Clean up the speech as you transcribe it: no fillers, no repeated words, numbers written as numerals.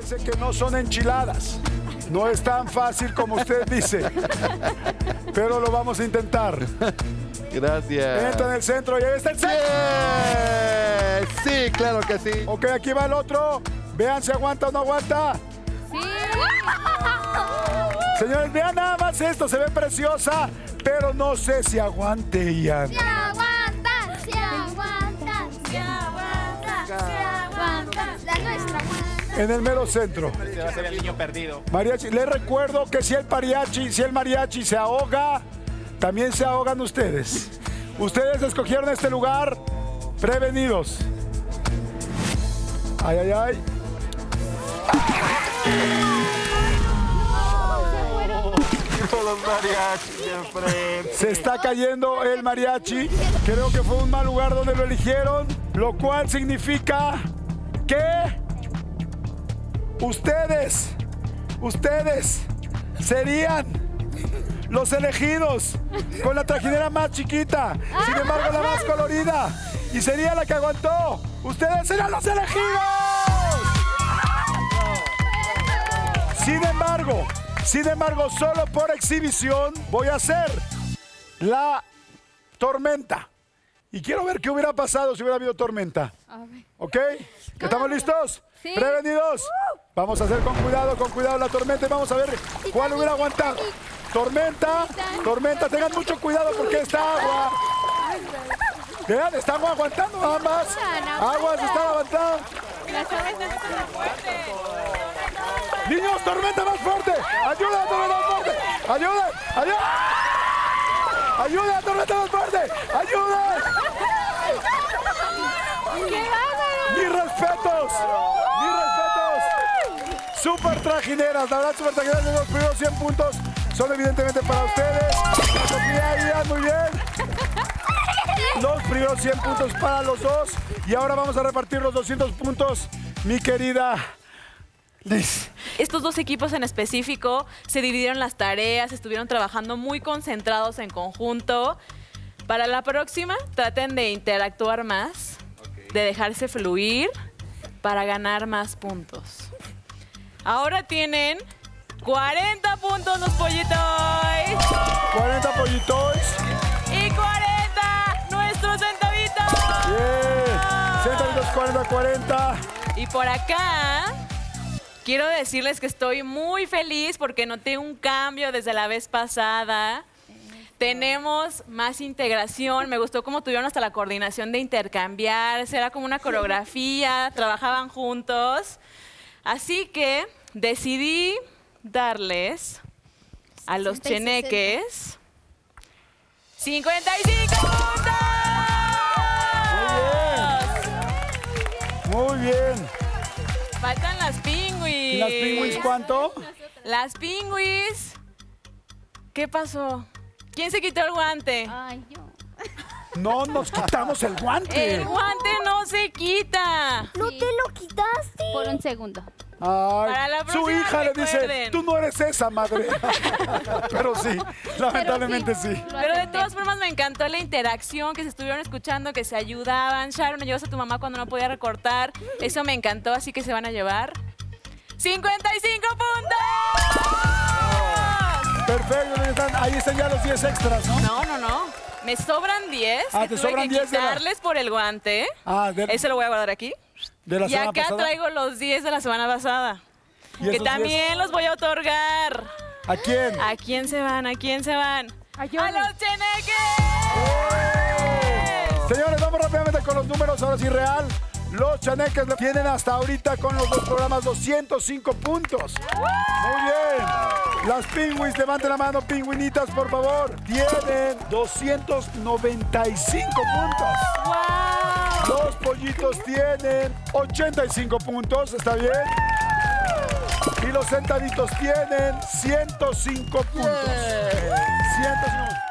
Acuérdense que no son enchiladas. No es tan fácil como usted dice. Pero lo vamos a intentar. Gracias. Entra en el centro y ahí está el centro. Sí, claro que sí. Ok, aquí va el otro. Vean si aguanta o no aguanta. Sí. Señores, vean nada más esto. Se ve preciosa, pero no sé si aguante, Ian. Se aguanta, se aguanta, se aguanta, se aguanta. La nuestra aguanta. En el mero centro. Va a ser el niño perdido. Mariachi, les recuerdo que si el mariachi se ahoga, también se ahogan ustedes. Ustedes escogieron este lugar prevenidos. Ay, ay, ay. Los mariachis de frente. Se está cayendo el mariachi. Creo que fue un mal lugar donde lo eligieron, lo cual significa que ustedes serían los elegidos con la trajinera más chiquita, sin embargo la más colorida, y sería la que aguantó. Ustedes serán los elegidos. Sin embargo, solo por exhibición voy a hacer la tormenta. Y quiero ver qué hubiera pasado si hubiera habido tormenta. ¿Ok? ¿Estamos listos? Sí. ¿Prevenidos? Vamos a hacer con cuidado la tormenta y vamos a ver cuál hubiera aguantado. Tormenta, tengan mucho cuidado porque esta agua. Vean, estamos aguantando nada más. Aguas están aguantando. Niños, tormenta más fuerte. Ayuda, tormenta más fuerte. Ayuda. Ayuda, tormenta más fuerte. Ayuda. Mis respetos. Super trajineras, la verdad, super trajineras. Los primeros 100 puntos son evidentemente para ustedes. Sofía y Ian, muy bien. Los primeros 100 puntos para los dos. Y ahora vamos a repartir los 200 puntos, mi querida Liz. Estos dos equipos en específico se dividieron las tareas, estuvieron trabajando muy concentrados en conjunto. Para la próxima, traten de interactuar más, de dejarse fluir para ganar más puntos. Ahora tienen 40 puntos los pollitos. 40 pollitos. Y 40 nuestros centavitos. Bien. Centavitos 40. Y por acá, quiero decirles que estoy muy feliz porque noté un cambio desde la vez pasada. Tenemos más integración. Me gustó cómo tuvieron hasta la coordinación de intercambiarse. Era como una coreografía, trabajaban juntos. Así que decidí darles a los 60 y cheneques 55 puntos. Muy bien. Faltan las pingüis. ¿Y las pingüis cuánto? Las pingüis. ¿Qué pasó? ¿Quién se quitó el guante? Ay, yo. No nos quitamos el guante. El guante no se quita. ¿No te lo quitaste? Por un segundo. Ay, Para la su próxima, hija le dice, recuerden. tú no eres esa, madre. Pero sí, lamentablemente sí. Pero de todas formas me encantó la interacción, que se estuvieron escuchando, que se ayudaban. Sharon, ¿me llevas a tu mamá cuando no podía recortar? Eso me encantó, así que se van a llevar 55 puntos. Perfecto, ahí están ya los 10 extras, ¿no? No. Me sobran 10. Ah, que te tuve sobran que 10 de la- quitarles por el guante. Ah, Ese lo voy a guardar aquí. de la Y semana acá pasada. traigo los 10 de la semana pasada. ¿Y Que esos 10? también los voy a otorgar. ¿A quién? ¿A quién se van? ¿A quién se van? ¡A los cheneques! Señores, vamos rápidamente con los números, ahora sí real. Los chaneques lo tienen hasta ahorita con los dos programas 205 puntos. Muy bien. Las pingüis, levanten la mano, pingüinitas, por favor. Tienen 295 puntos. ¡Wow! Los pollitos tienen 85 puntos, ¿está bien? Y los centavitos tienen 105 puntos. 105.